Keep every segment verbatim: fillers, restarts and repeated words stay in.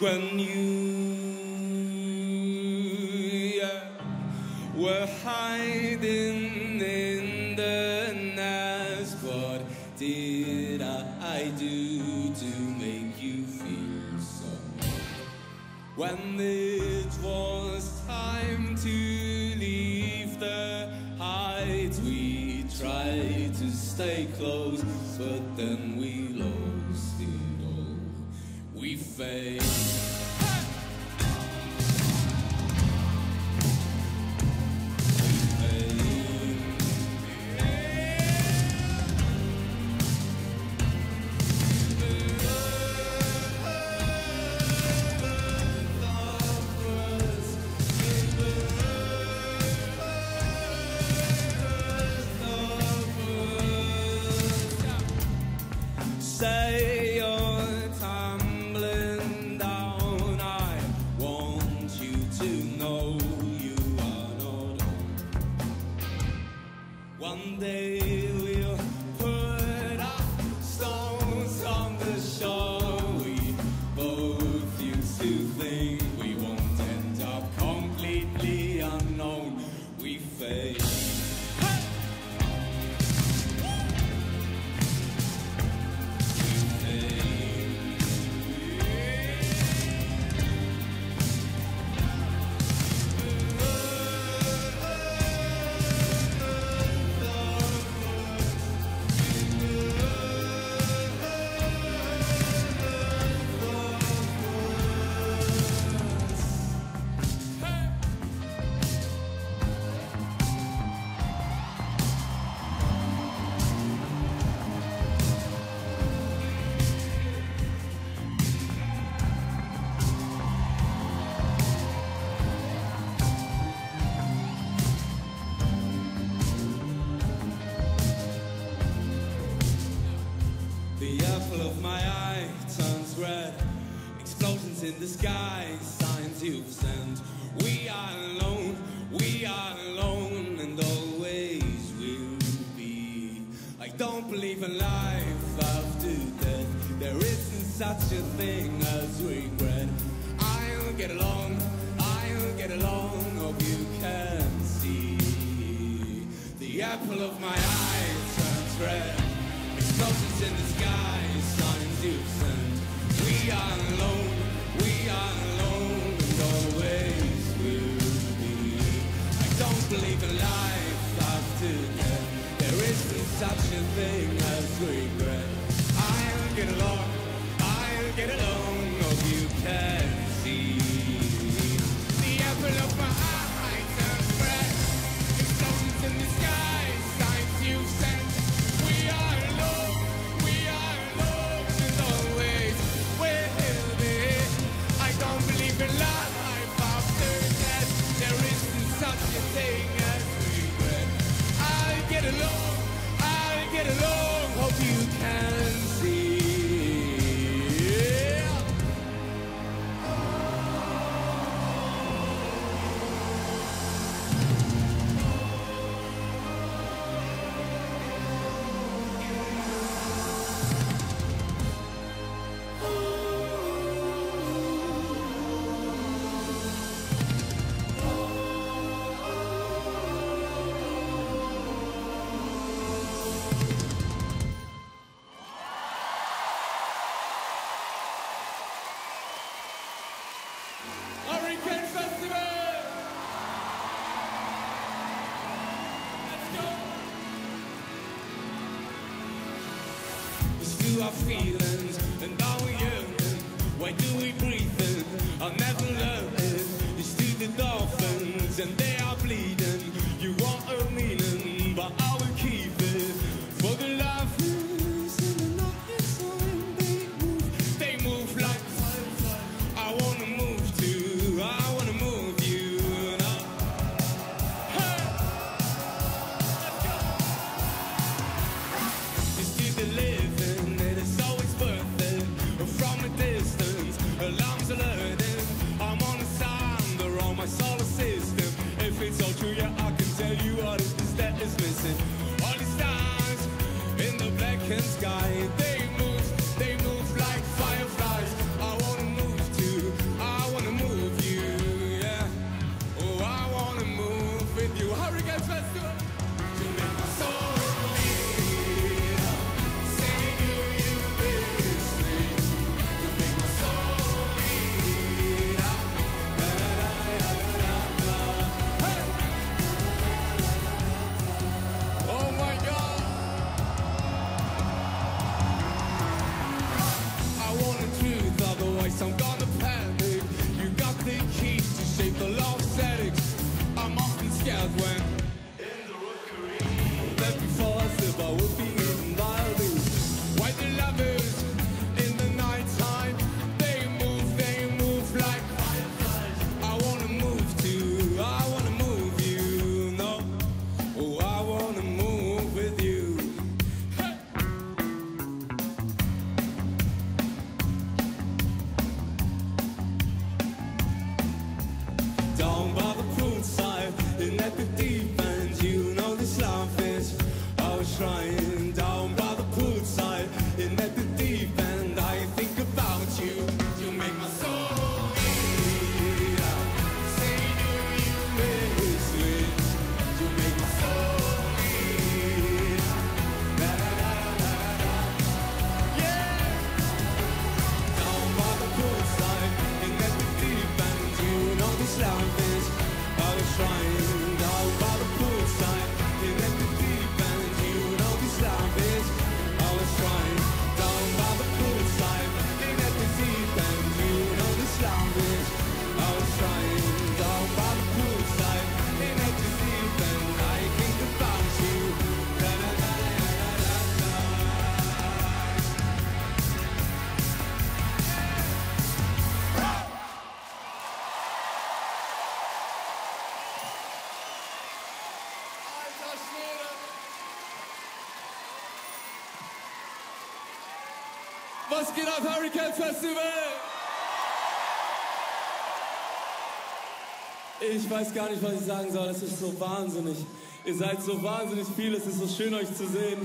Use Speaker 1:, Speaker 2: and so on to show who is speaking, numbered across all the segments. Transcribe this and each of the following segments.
Speaker 1: when you yeah, were hiding in the nest. What did I do to make you feel so? When it was time to leave the heights, we tried to stay close, but then we lost it all. We failed. Say you're tumbling down, I want you to know you are not alone. One day we'll put up stones on the shore. We both used to think we won't end up completely unknown. We failed. The apple of my eye turns red. Explosions in the sky, signs you've sent. We are alone, we are alone, and always will be. I don't believe in life after death. There isn't such a thing as regret. I'll get along, I'll get along, hope you can see. The apple of my eye turns red. Explosions in the sky, signs you've sent. We are alone, we are alone, and always will be. I don't believe in life after death. There isn't such a thing as regret. I'll get along, I'll get along, hope you can see. The apple of my eye turns red. Explosions in the sky, signs you've sent. We are alone, we are alone, and always will be. I don't believe in life after death. There isn't such a thing as regret. I'll get along, I'll get along, hope you can see. Hurricane Festival! Let's go! It's through our feelings and our yearning. Why do we breathe in? I'll never learn it. It's to the dolphins and they are bleeding. You want a meaning, but I will keep it. For the laughers and the night time they move. They move like fireflies. I wanna move too. I wanna move you now. Hey! Let's go! It's to the living, it is always worth it. From a distance, alarms alerting. I'm on the sound, they're on my solar system. If it's all true, yeah, I can tell you what it is that is missing. All these stars in the blackened sky, they move, they move like fireflies. I wanna move too. before I slip, I would be eaten by a beast. White lovers in the nighttime, they move, they move like fireflies. I wanna move too, I wanna move you, no. Oh, I wanna move with you. Hey. Down by the poolside, in at the deep end, you know this life is. I was trying down by the poolside, in at the deep end. I think about you, you make my soul beat. Say, do you miss me? You make my soul beat. Da, da, da, da, da. Yeah. Down by the poolside, in at the deep end, you know this life is. I was trying down by the poolside, in at the deep end, you know this life is. I was trying down by the poolside, in at the deep end, you know this life is. I was trying down by the poolside, in at the deep end. I think about you. Da, da, da, da, da, da. Alter Schwede! Was geht auf Hurricane Festival? Ich weiß gar nicht, was ich sagen soll. Es ist so wahnsinnig. Ihr seid so wahnsinnig viel. Es ist so schön, euch zu sehen.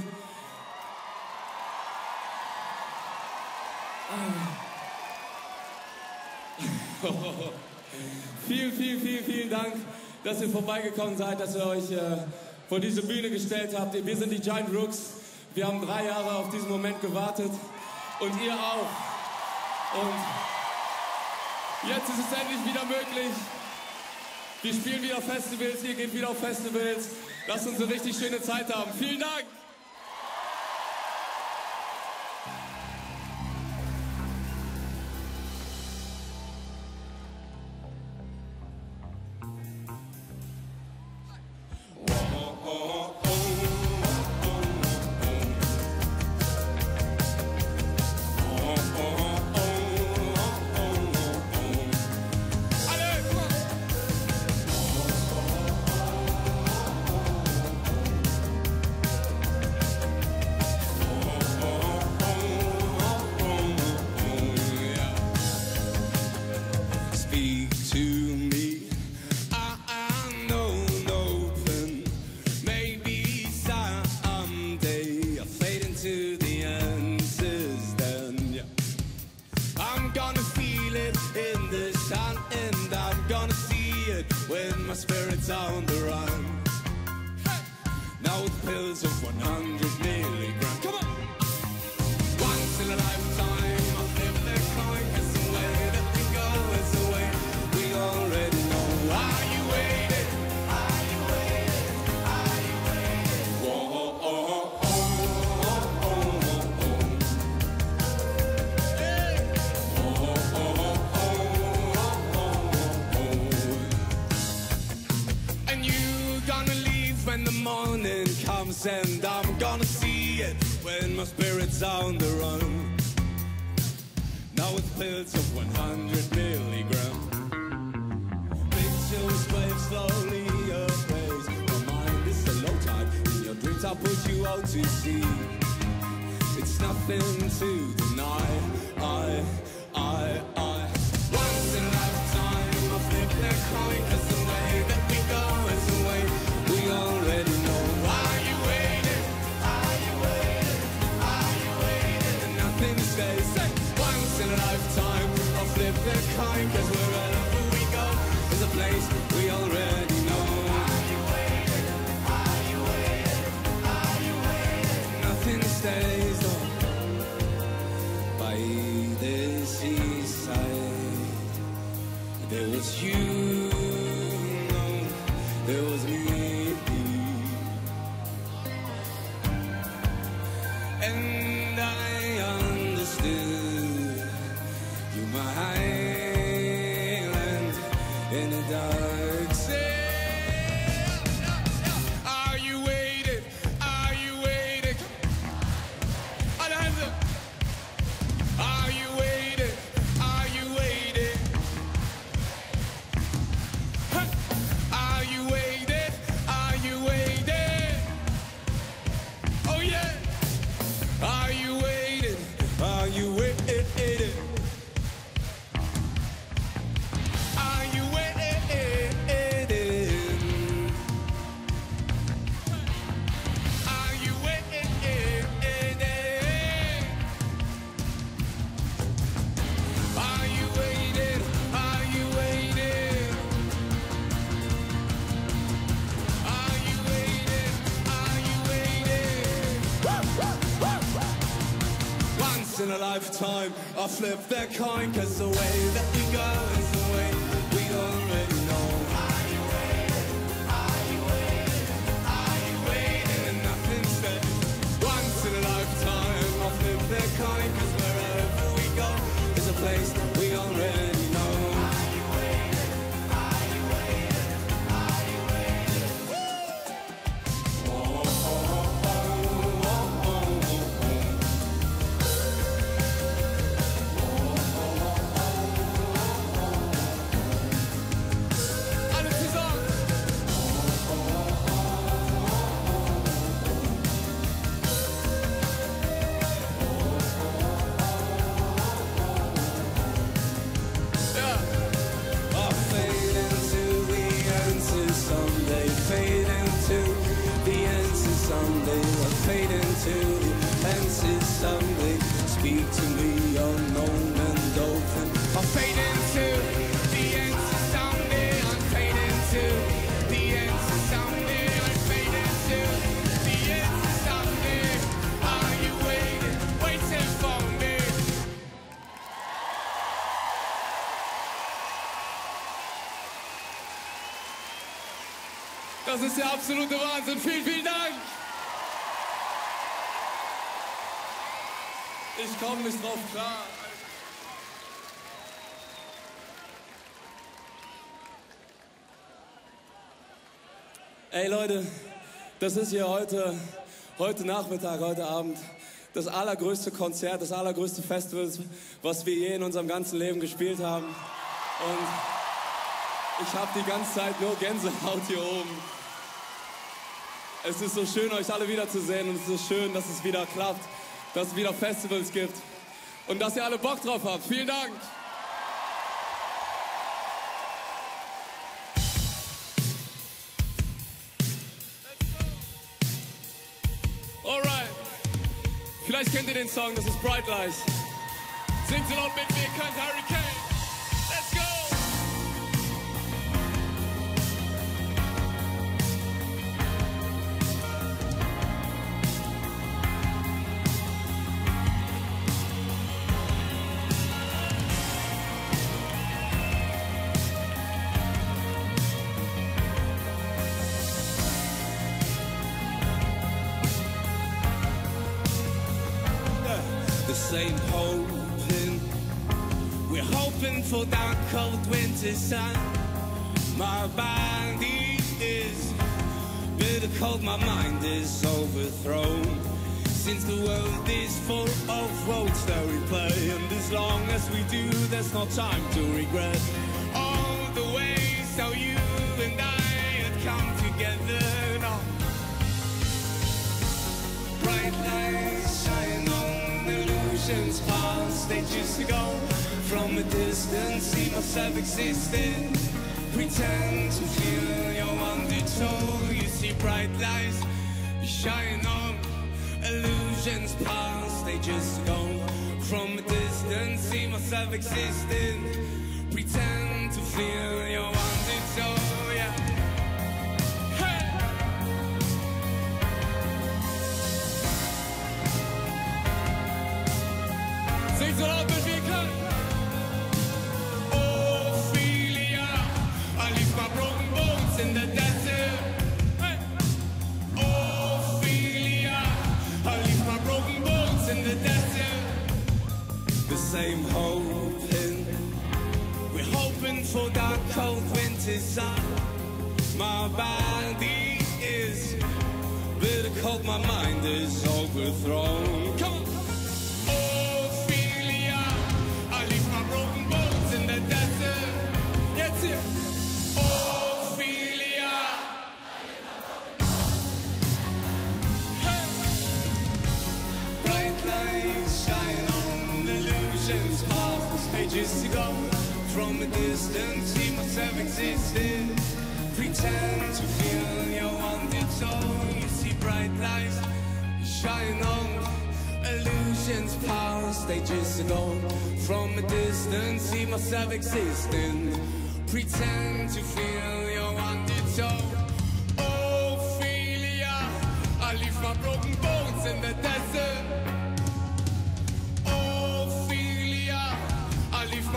Speaker 1: Vielen, vielen, vielen, vielen Dank, dass ihr vorbeigekommen seid, dass ihr euch äh, vor diese Bühne gestellt habt. Wir sind die Giant Rooks. Wir haben drei Jahre auf diesen Moment gewartet. Und ihr auch. Und jetzt ist es endlich wieder möglich. Wir spielen wieder Festivals, ihr geht wieder auf Festivals. Lasst uns eine richtig schöne Zeit haben. Vielen Dank! Spirits on the run. Now with pills of one hundred milligrams. Come on! Once in a lifetime, I'll flip the coin. It's the way that we go, it's the way we already know. Are you waiting? Are you waiting? Are you waiting? Whoa, oh, oh, oh, oh, oh, oh, oh. Hey! Oh, oh, oh, oh, oh, oh, oh. And you gonna leave when the morning comes, and I'm gonna see it when my spirit's on the run. Now with pills of one hundred milligrams. Pictures wave slowly erase. My mind is a low tide. In your dreams I'll put you out to sea. It's nothing to deny. I, I, I. Once in a lifetime I'll flip that coin, 'cause the way that we go is the way we already know. Are you waiting? Are you waiting? Are you waiting? And nothing stays. Once in a lifetime I'll flip that coin, 'cause wherever we go is a place we already know. Are you waiting? Are you waiting? Are you waiting? Nothing stays on by the seaside. There was you, no, there was me. And I understood you, my island in the dark sea. Are you waiting? Are in a lifetime, I flip that coin, cause the way that we go is the way we already know. Are you waiting? Are you waiting? Are you waiting? And nothing's said. Once in a lifetime, I flip that coin, cause wherever we go is a place we already know. Are you waiting? Are you waiting? Are you waiting? Oh, oh, oh, oh, oh, oh, oh. Alle zusammen. Yeah. I'll fade into the answers someday. Fade into the answers someday. I'll fade into the answers someday. Speak to me, unknown and open. I'll fade into the answers someday. I'll fade into the answers someday. I'll fade into the answers someday. Are you waiting, waiting for me? Das ist der absolute Wahnsinn. Vielen, vielen Dank. Ich komme nicht drauf klar. Ey Leute, das ist hier heute, heute Nachmittag, heute Abend das allergrößte Konzert, das allergrößte Festival, was wir je in unserem ganzen Leben gespielt haben. Und ich habe die ganze Zeit nur Gänsehaut hier oben. Es ist so schön, euch alle wiederzusehen, und es ist so schön, dass es wieder klappt, dass es wieder Festivals gibt und dass ihr alle Bock drauf habt. Vielen Dank! Alright, vielleicht kennt ihr den Song, das ist Bright Lights. Singt so laut mit mir, ihr könnt Hurricane. Let's go! The same hoping, we're hoping for that cold winter sun. My body is bitter cold, my mind is overthrown. Since the world is full of roads that we play, and as long as we do, there's no time to regret all the ways how you and I had come together. No. Bright lights shine on illusions past ages ago. From a distance, see myself existing. Pretend to feel your undertow. You see bright lights shine on illusions past ages ago. From a distance, see myself existing. Pretend to feel your undertow. Yeah. Sing so loud as we can. Ophelia, I leave my broken bones in the desert. Hey. Ophelia, I leave my broken bones in the desert. The same hoping, we're hoping for that cold winter sun. My body is bitter cold, my mind is overthrown. Come on. Ophelia, hey. Bright lights shine on illusions past ages ago. From a distance, see myself existing. Pretend to feel your undertow. You see bright lights shine on illusions past ages ago. From a distance, see myself existing. Pretend to feel your undertow. Ophelia, I leave my broken bones in the desert.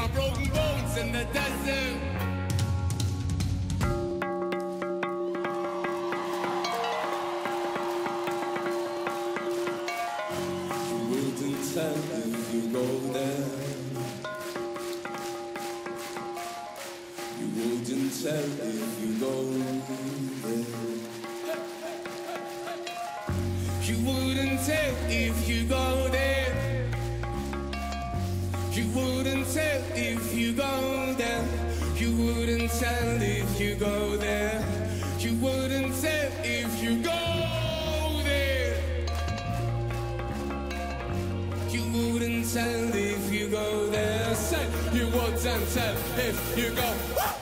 Speaker 1: broken bones in the desert. You wouldn't tell if you go there. You wouldn't tell if you go there. You wouldn't tell if you go there. You wouldn't tell if you go there. You wouldn't tell if you go there. You wouldn't tell if you go there. You wouldn't tell if you go there. Say you wouldn't tell if you go.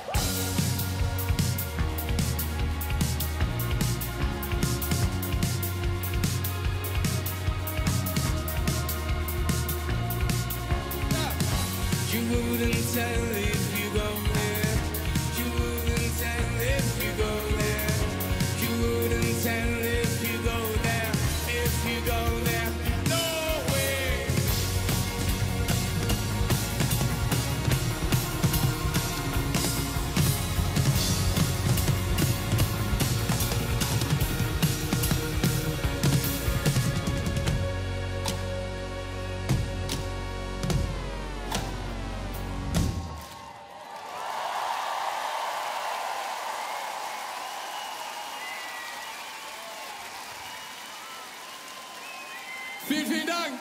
Speaker 1: You wouldn't tell if you go there. You wouldn't tell if you go there. You wouldn't tell if you go there. If you go there, no way. Vielen, vielen Dank.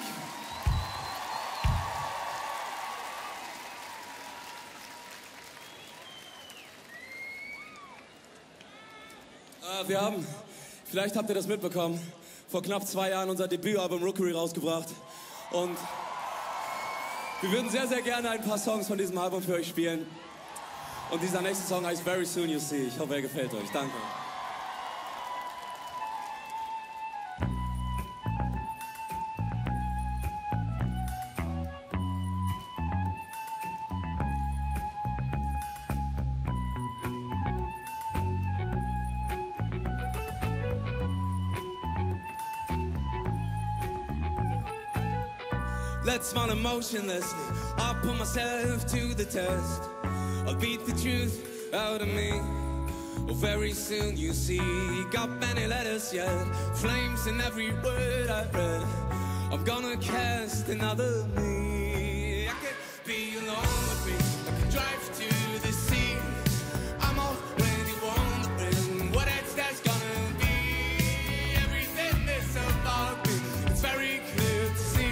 Speaker 1: Äh, wir haben, vielleicht habt ihr das mitbekommen, vor knapp zwei Jahren unser Debütalbum Rookery rausgebracht. Und wir würden sehr, sehr gerne ein paar Songs von diesem Album für euch spielen. Und dieser nächste Song heißt Very Soon You See. Ich hoffe, er gefällt euch. Danke. Let's smile emotionlessly. I'll put myself to the test. I'll beat the truth out of me. Oh, very soon you see. Got many letters yet. Flames in every word I read. I'm gonna cast another me. I could be alone with me. I could drive to the sea. I'm already wondering what else there's gonna be. Everything is about me. It's very clear to see.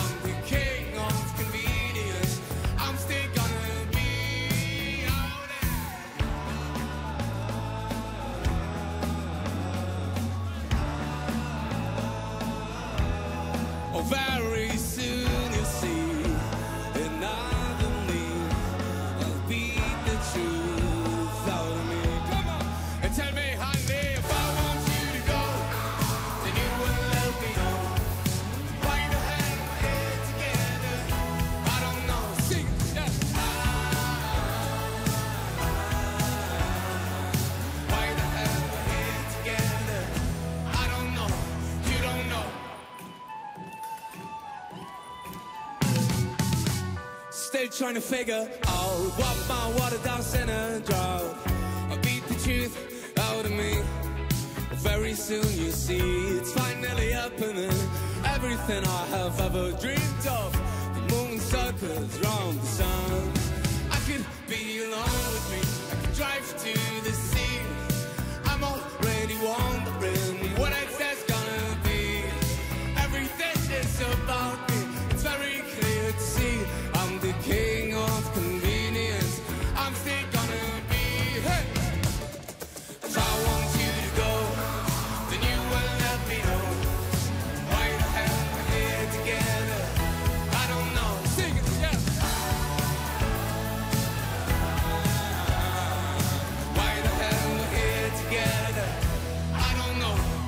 Speaker 1: Oh, very soon you'll see another me. I'll beat the truth out of me. Come on and tell me, honey, if I want you to go, then you will let me know. Why the hell am I here together? I don't know. Sing, yeah. Why the hell am I here together? I don't know. You don't know. Still trying to figure out what my watered down center drought. I beat the truth out of me. Very soon you see it's finally happening. Everything I have ever dreamed of. The moon circles round the sun. I could be alone with me. I could drive to the sea. I'm already wondering what else there's gonna be. Everything is about me. It's very clear to see. I'm the king of convenience. I'm still gonna be. Hey! If I want you to go, then you will let me know. Why the hell we're here together? I don't know. Sing it, yeah. Why the hell we're here together? I don't know.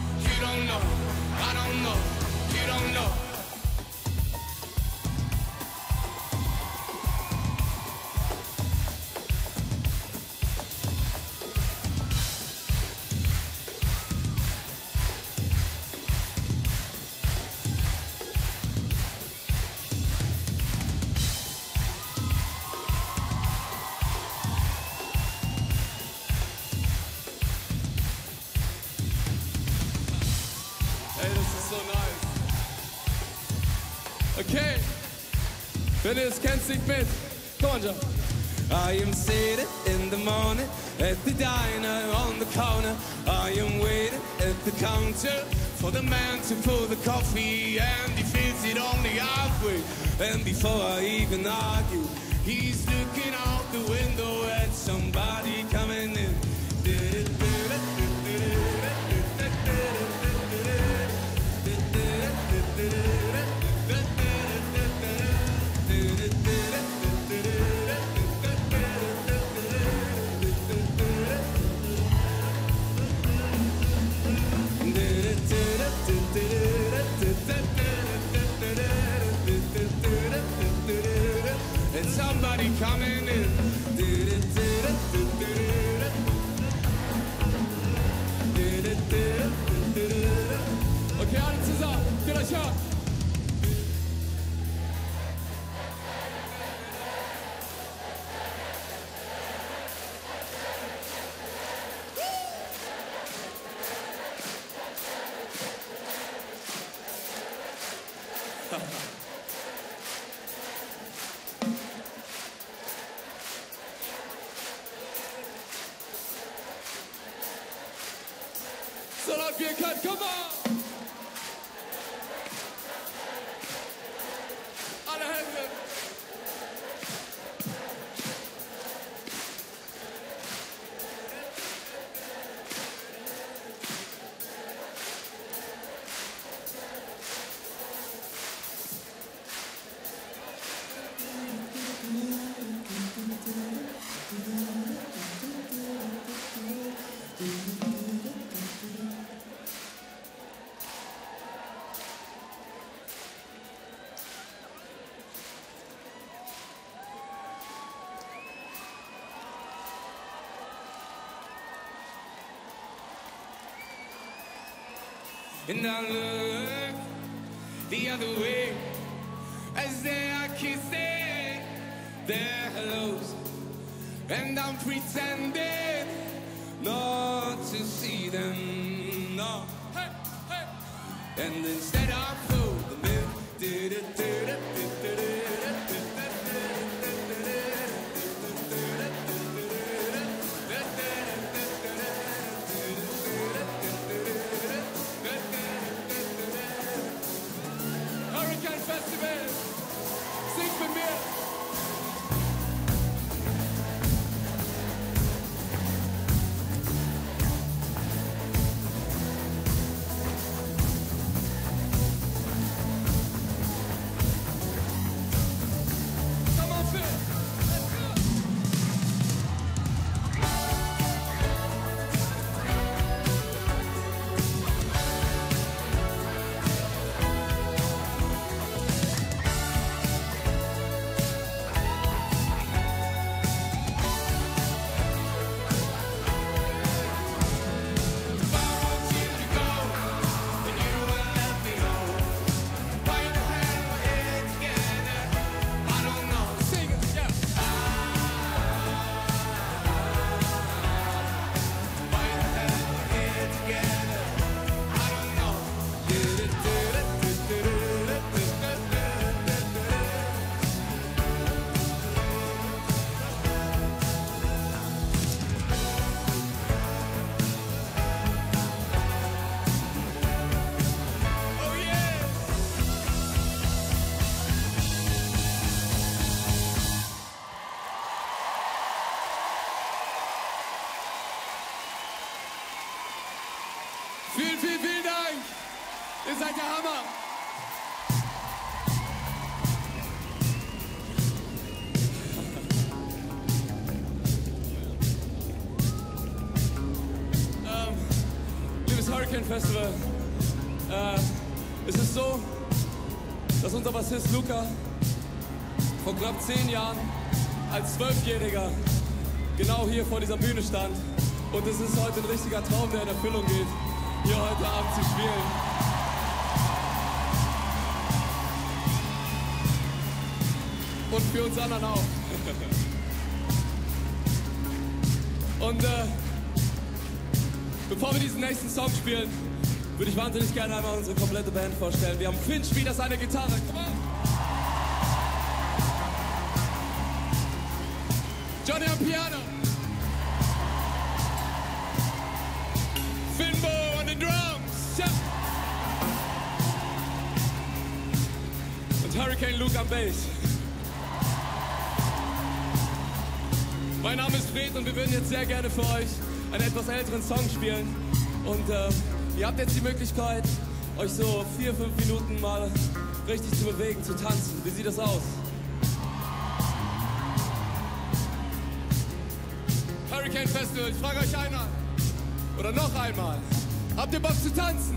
Speaker 1: Okay, wenn ihr es kennt, singt mit. Come on, Joe. I am sitting in the morning at the diner on the corner. I am waiting at the counter for the man to pour the coffee, and he fills it only halfway. And before I even argue, he's looking out the window at somebody coming in. And somebody coming in. Okay, alle zusammen, geht euch ab. So laut wie ihr könnt, komm mal! Alle Hände! And I look the other way as they are kissing their hellos, and I'm pretending not to see them, no. Hey, hey. And instead I pull them in. Festival, singt mit mir. Come on, Phil. Let's go. Vielen, vielen, vielen Dank. Ihr seid der Hammer. ähm, liebes Hurricane Festival, äh, es ist so, dass unser Bassist Luca vor knapp zehn Jahren als Zwölfjähriger genau hier vor dieser Bühne stand. Und es ist heute ein richtiger Traum, der in Erfüllung geht, hier heute Abend zu spielen. Und für uns anderen auch. Und äh, bevor wir diesen nächsten Song spielen, würde ich wahnsinnig gerne einmal unsere komplette Band vorstellen. Wir haben Finch wieder seine Gitarre. Come on. Johnny am Piano. Finbo on the drums. Ja. Und Hurricane Luke am Bass. Mein Name ist Fred und wir würden jetzt sehr gerne für euch einen etwas älteren Song spielen. Und äh, ihr habt jetzt die Möglichkeit, euch so vier, fünf Minuten mal richtig zu bewegen, zu tanzen. Wie sieht das aus? Hurricane Festival, ich frage euch einmal oder noch einmal, habt ihr Bock zu tanzen?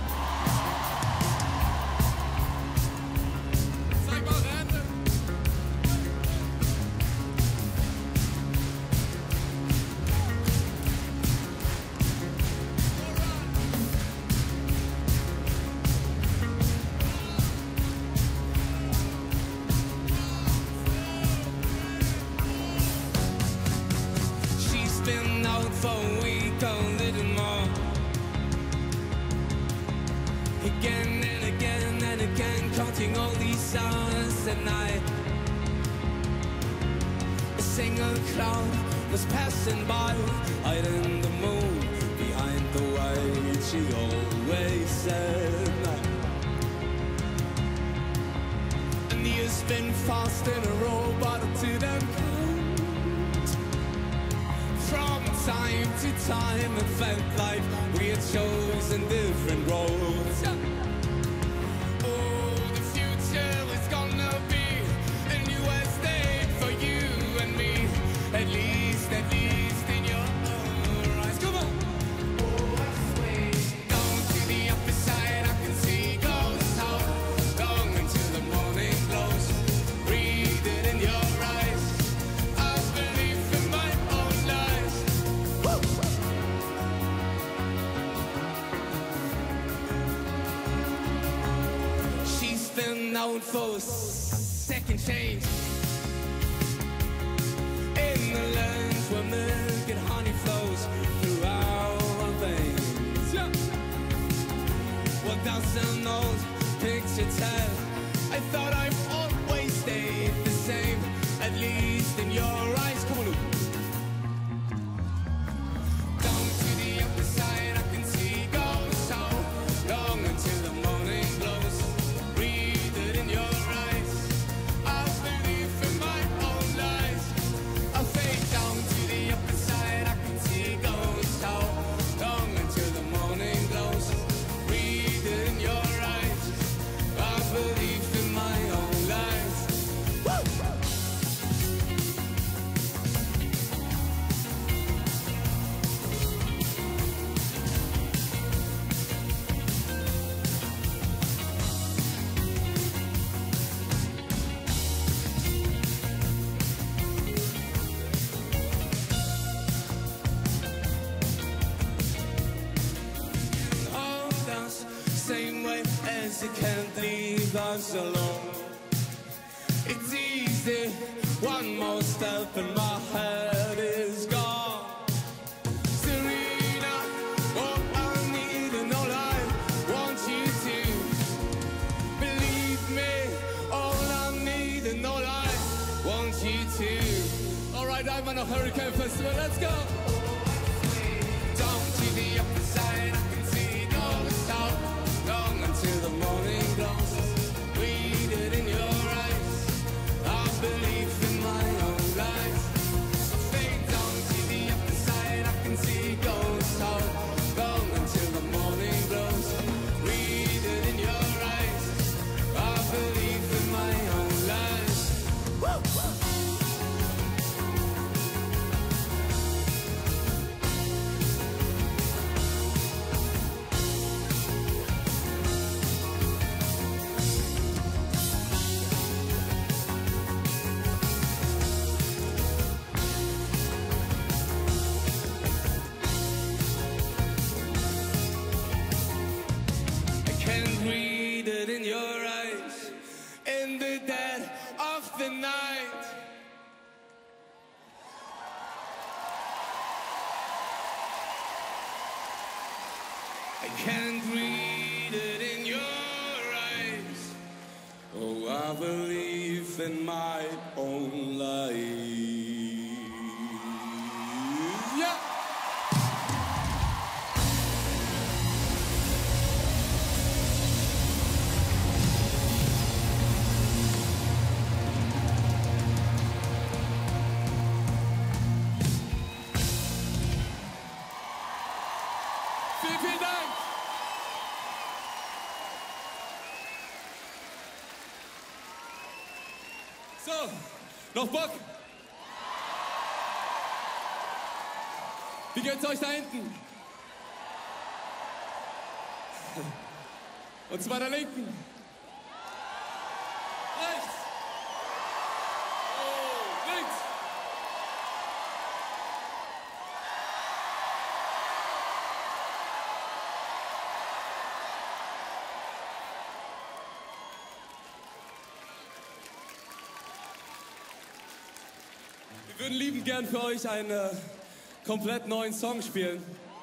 Speaker 1: Zeig mal eure Hände. Been out for a week, a little more. Again and again and again, counting all these hours at night. A single cloud was passing by, hiding the moon behind the white. She always said, and years been fast in a row, but it didn't count. From time to time it felt like we had chosen different roads. Oh, the future is gonna be a new estate for you and me. At least, at least in your own eyes. Come on! Oh, I swear. Down to the upper side I can see ghosts out. Long until the morning glows. Read it in your eyes. I believe in my own life. She's been known for a second change in the lands where milk and honey flows through our veins. Yeah. What does an old picture tell? I thought I've always stayed the same, at least in your eyes. Come on, Luke. Same way as you can't leave us alone. It's easy, one more step and my head is gone. Serena, all I need and all I want you to believe me. All I need and all I want you to. Alright, I'm on a Hurricane Festival, let's go! Down to the upper side, I can see ghosts out. Long until the morning glows. Read it in your eyes. I believe in my own life. I fade down to the upper side. I can see ghosts out. Long until the morning glows. Read it in your eyes. I believe in my own life. Woo! Read it in your eyes in the dead of the night. I can't read it in your eyes. Oh, I believe in my own life. So, noch Bock? Wie geht's euch da hinten? Und zu meiner Linken. Rechts. Oh, links. Wir würden liebend gern für euch einen äh, komplett neuen Song spielen.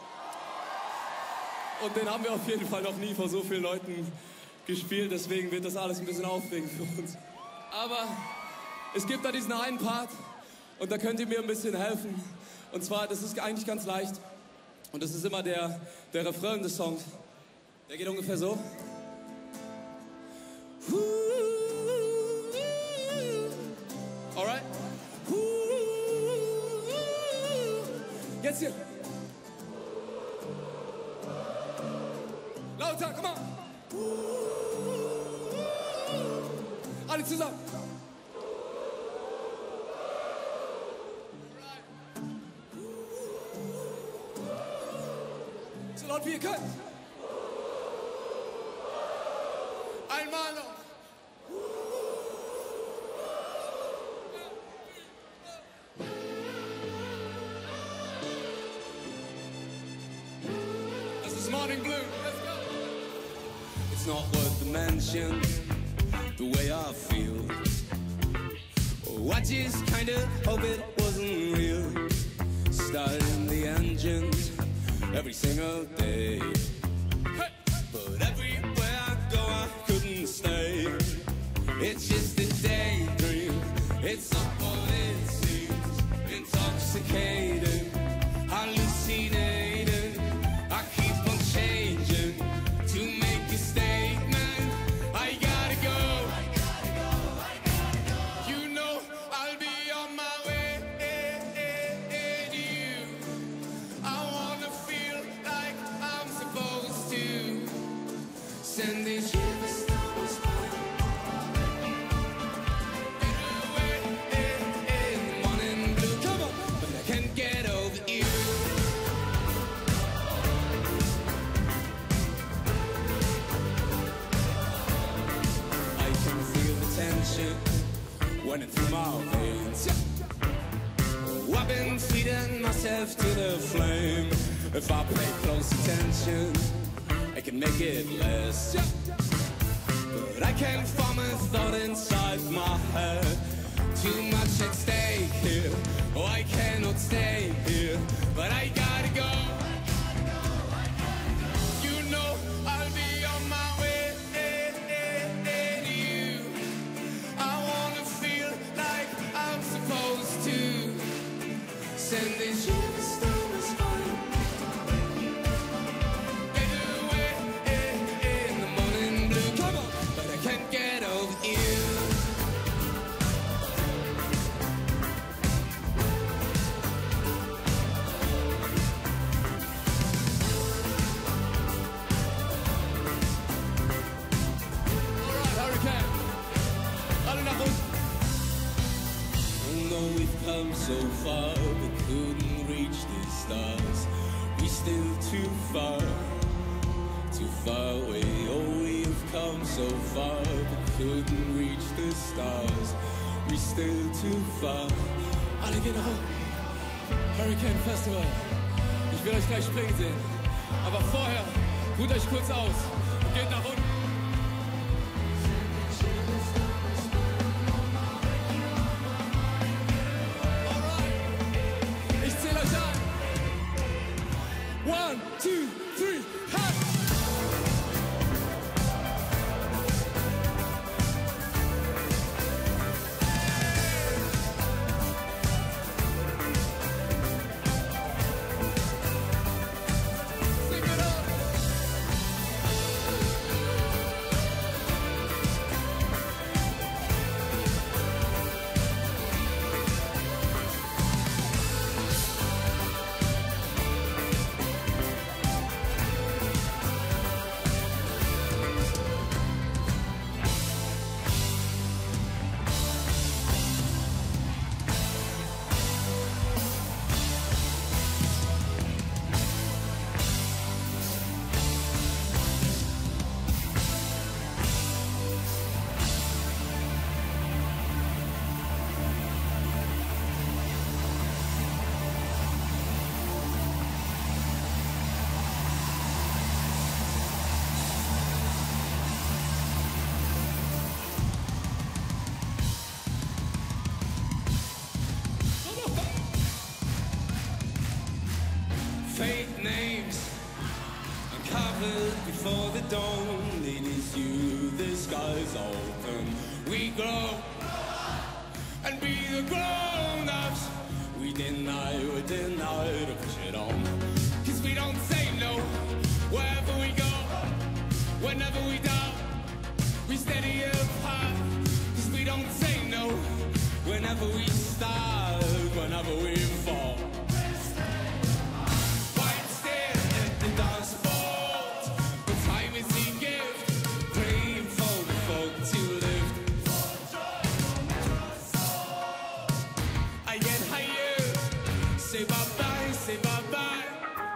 Speaker 1: Und den haben wir auf jeden Fall noch nie vor so vielen Leuten gespielt. Deswegen wird das alles ein bisschen aufregend für uns. Aber es gibt da diesen einen Part und da könnt ihr mir ein bisschen helfen. Und zwar, das ist eigentlich ganz leicht. Und das ist immer der, der Refrain des Songs. Der geht ungefähr so. Alright? Jetzt hier. Lauter, komm mal. Alle zusammen. So laut wie ihr könnt. Einmal noch. Das ist Morning Blue. Let's go. It's not worth the mention, the way I feel. Oh, I just kind of hope it wasn't real. Starting the engines every single day. Hey. But everywhere I go, I couldn't stay. It's just a daydream. It's not what it seems. Intoxicating, hallucinating. I keep on changing to make a statement. I gotta go. I gotta go. I gotta go. You know I'll be on my way to you. I wanna feel like I'm supposed to. Send these shivers down my spine. Get away in the morning blue. Come on, but I can't get over you. I can feel the tension running through my veins. Oh, I've been feeding myself to the flame. If I pay close attention, I can make it less. But I can't form a thought inside my head. Too much at stake here. Oh, I cannot stay here. But I gotta go. You know I'll be on my way to you. I wanna feel like I'm supposed to. Send these shivers down my spine. Get away in the morning blue. Come on, but I can't get over you. Alright, Hurricane. Alle nach unten. Though we've come so far, we couldn't reach the stars. We still too far, too far away. Oh, we've come so far, we couldn't reach the stars. We still too far. Alle gehen nach unten. Hurricane Festival. Ich will euch gleich springen sehen. Aber vorher, ruht euch kurz aus und geht nach unten. Ich zähle euch an. One, two, three, hop! Sing it up! don't need is you. The sky's open. We grow and be the grown-ups. We deny, we deny to push it on. Cause we don't say no wherever we go. Whenever we doubt, we steady up high. Cause we don't say no whenever we start, whenever we fall. White stare at the dance board. But time is the gift. Praying for the folk to lift. I get higher. Say bye-bye, say bye-bye.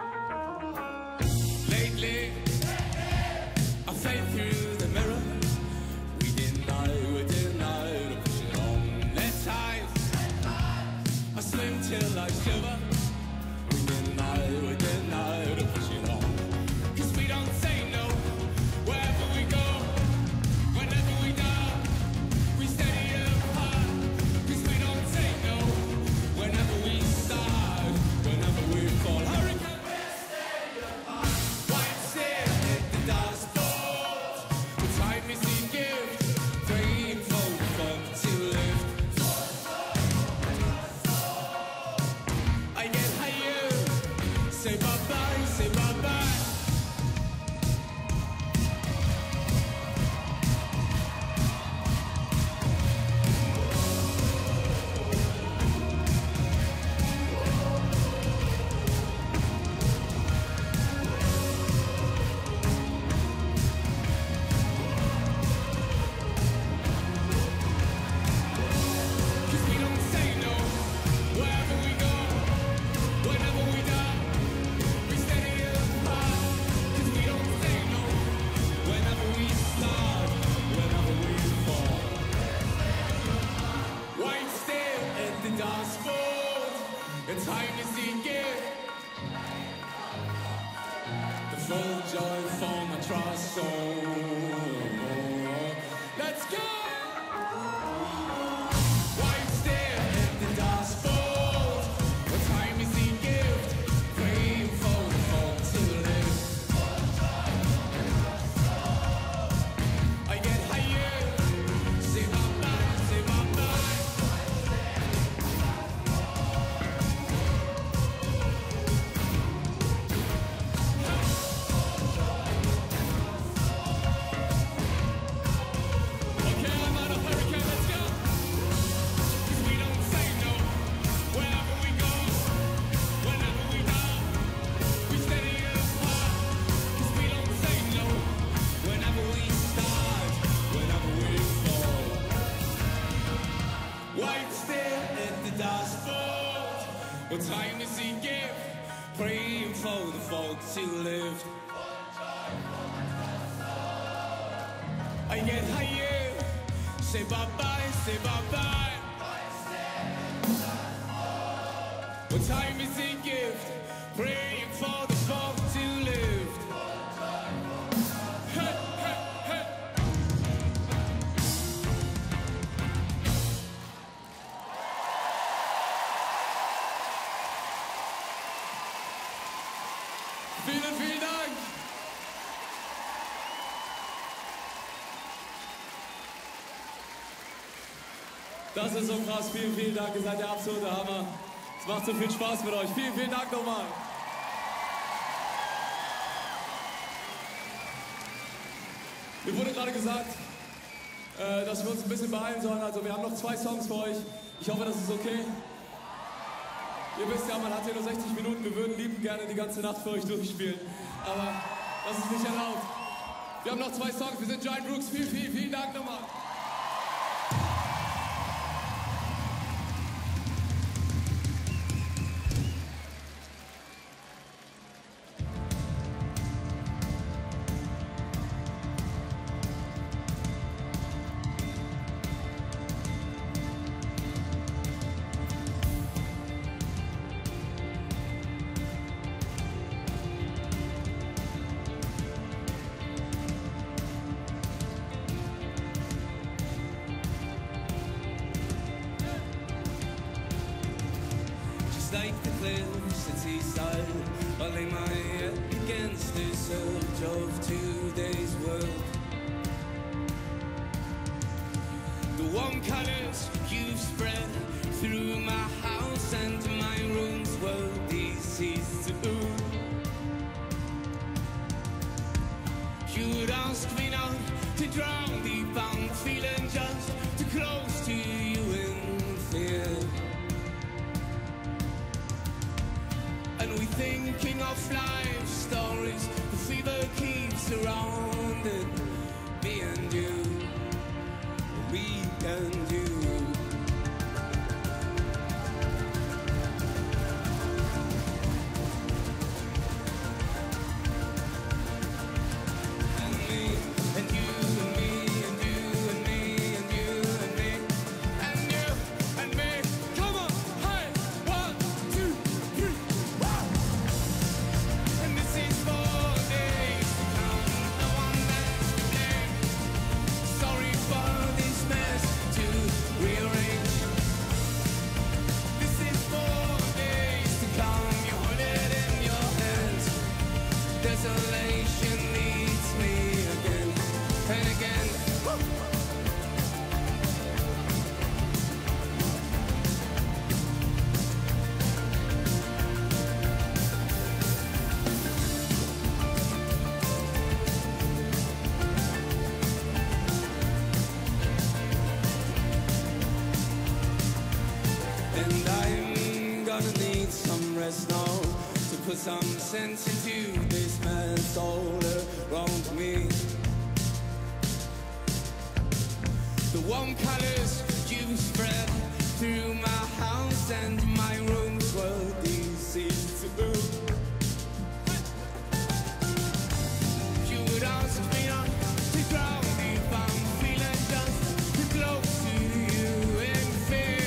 Speaker 1: Lately I fade through the mirror. We deny, we deny to push it on. Let time I swim till I shiver. We deny, we deny to push it on. Cause we don't say no wherever we go. Whenever we down, we steady up high. Cause we don't say no whenever we start, whenever we fall. Hurricane! White stare at the dashboard. The time is the gift. Praying for the folk to lift. I get higher. Say bye-bye, say bye-bye. Cause we don't say no wherever we go. Whenever we down, we steady up high. Cause we don't say no whenever we start, whenever we fall. White stare at the dashboard. And time is the gift. The full joy for my trust soul. Let's go! White stare at the dashboard. The time is the gift. Praying for the folk to live. I get higher. Say bye-bye, say bye-bye. Okay, I'm on a hurricane, let's go. Cause we don't say no wherever we go. Whenever we down, we steady up high. Cause we don't say no whenever we start, whenever we fall. White stare at the dashboard. What time is the gift? Praying for the folk to live. I get higher. Say bye-bye, say bye-bye. What time is the gift? Praying for the folk to live. Hey, hey, hey. Vielen, vielen Dank. Das ist so krass. Vielen, vielen Dank. Ihr seid der absolute Hammer. Es macht so viel Spaß mit euch. Vielen, vielen Dank nochmal. Mir wurde gerade gesagt, äh, dass wir uns ein bisschen beeilen sollen. Also wir haben noch zwei Songs für euch. Ich hoffe, das ist okay. Ihr wisst ja, man hat hier nur sechzig Minuten. Wir würden liebend gerne die ganze Nacht für euch durchspielen. Aber das ist nicht erlaubt. Wir haben noch zwei Songs. Wir sind Giant Rooks. Vielen, vielen, vielen Dank nochmal. Like the cliffs at seaside, I lay my head against the surge of today's world. The warm colors you've spread through my house and my rooms were diseased too. You would ask me not to drown deep, I'm feeling just too close to you in fear. And we thinking of life stories, the fever keeps surrounding me and you, me and you. Now to put some sense into this mess all around me. The warm colors you spread through my house and my rooms were diseased too. You would ask me not to drown if I'm feeling just too close to you in fear.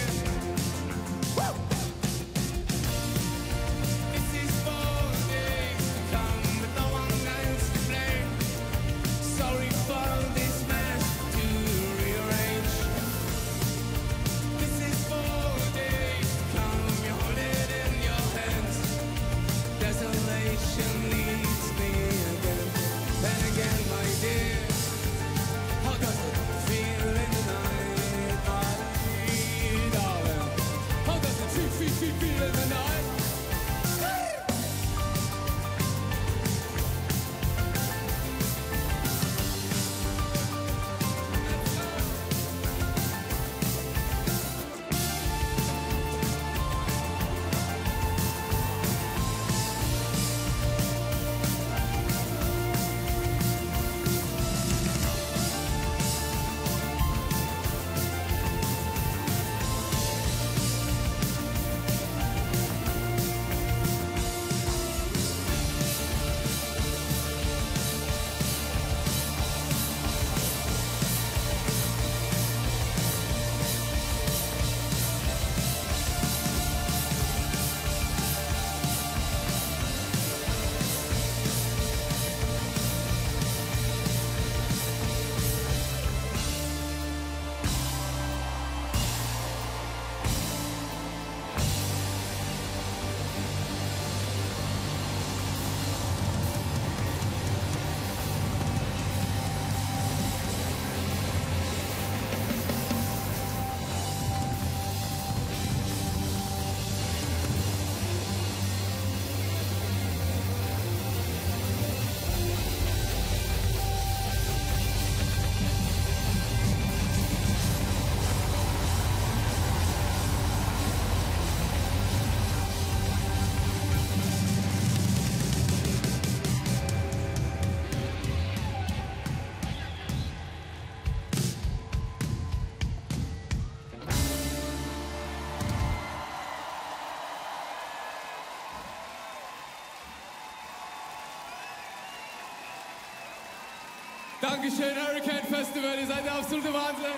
Speaker 2: Dankeschön, Hurricane Festival, ihr seid der absolute Wahnsinn.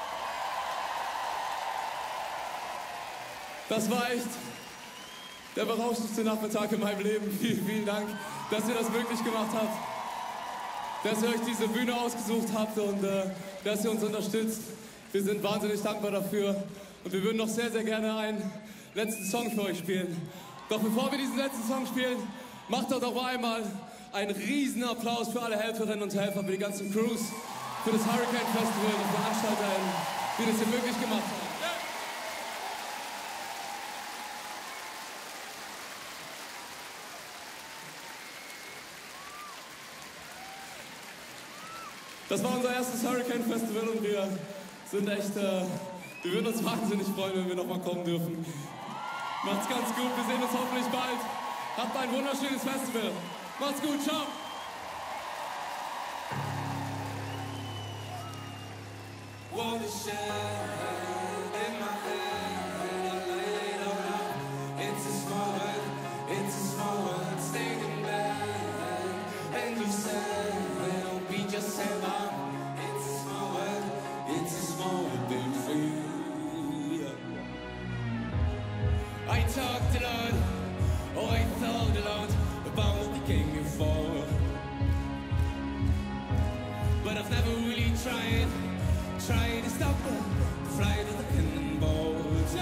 Speaker 2: Das war echt der berauschendste Nachmittag in meinem Leben. Vielen, vielen Dank, dass ihr das möglich gemacht habt, dass ihr euch diese Bühne ausgesucht habt und äh, dass ihr uns unterstützt. Wir sind wahnsinnig dankbar dafür und wir würden noch sehr, sehr gerne einen letzten Song für euch spielen. Doch bevor wir diesen letzten Song spielen, macht doch doch einmal Ein riesen Applaus für alle Helferinnen und Helfer, für die ganzen Crews, für das Hurricane Festival, die VeranstalterInnen, die das hier möglich gemacht haben. Das war unser erstes Hurricane Festival und wir sind echt, äh, wir würden uns wahnsinnig freuen, wenn wir nochmal kommen dürfen. Macht's ganz gut, wir sehen uns hoffentlich bald. Habt ein wunderschönes Festival. Macht's gut, ciao.
Speaker 1: I talked a lot, oh I thought a lot about what they came here for. But I've never really tried, tried to stop the flight of the cannonballs.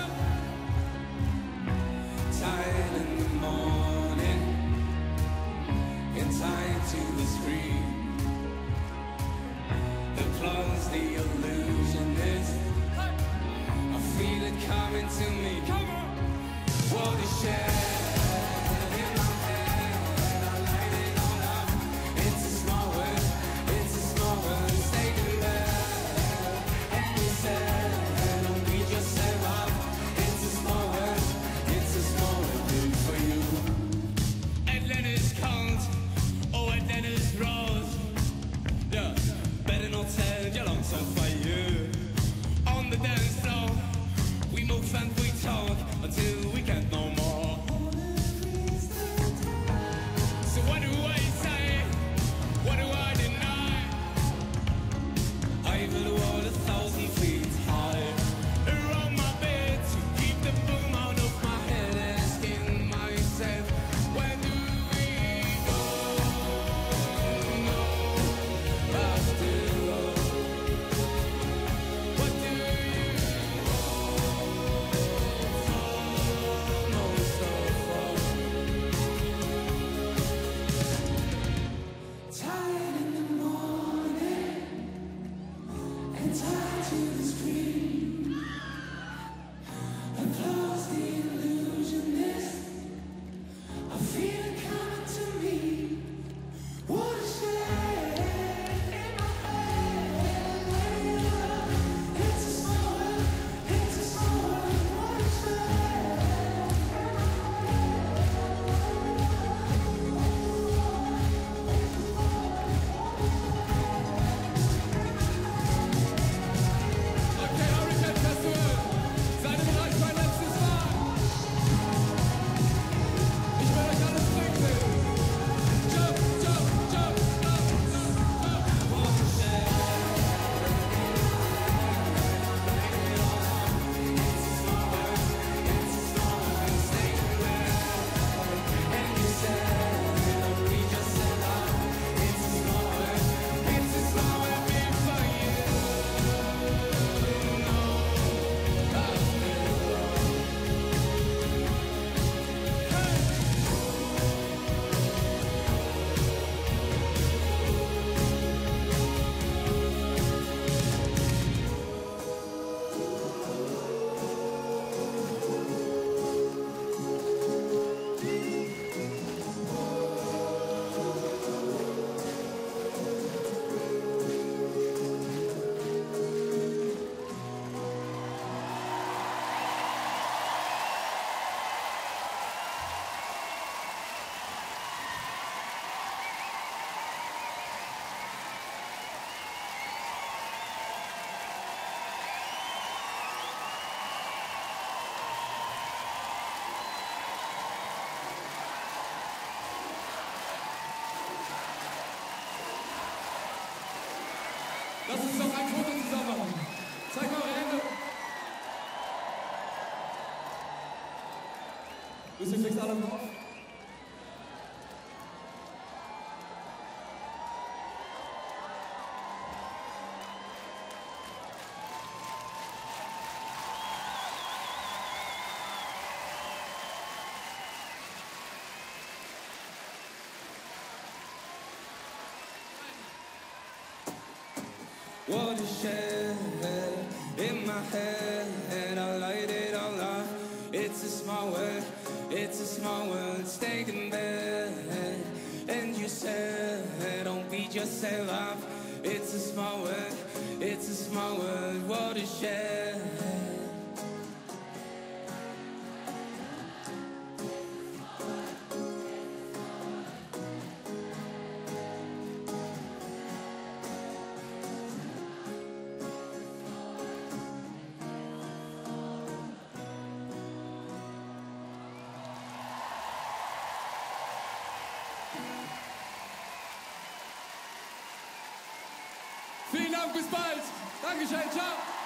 Speaker 1: Tired in the morning, and tied to the screen. The plot's the illusionist. I feel it coming to me. Come on. What is shared in my head, I light it all up. It's a small word, it's a small word, stay in there. And you said, don't beat yourself up. It's a small word, it's a small word, good for you. Atlantis cold, oh Atlantis rose. Yeah, better not tell your lungs on fire. On the dance floor, we move and we talk until we can't no more. So what do I say? What do I deny? I will wall a thousand feet high around my bed to keep the boom out of my head, asking myself, where do we go? No, after all, what do you most of all? Tired in the morning and tied to the screen. Applause the illusionist. I feel it coming to me. What a shame in my head. It's a small world, it's a small world. What a shame.
Speaker 2: Okay, Hurricane Festival. Seid ihr bereit für ein letztes Mal? Ich will euch alles bringen. Jump, jump, jump, jump, jump, jump. Lass uns doch ein Foto zusammen machen. Zeig mal eure Hände. Bist du fix alle drauf?
Speaker 1: What a shed in my head, I light it all up. It's a small world, it's a small world. Stay in bed, and you said, don't beat yourself up. It's a small world, it's a small world. What a shed.
Speaker 2: Vielen Dank, bis bald. Dankeschön, ciao.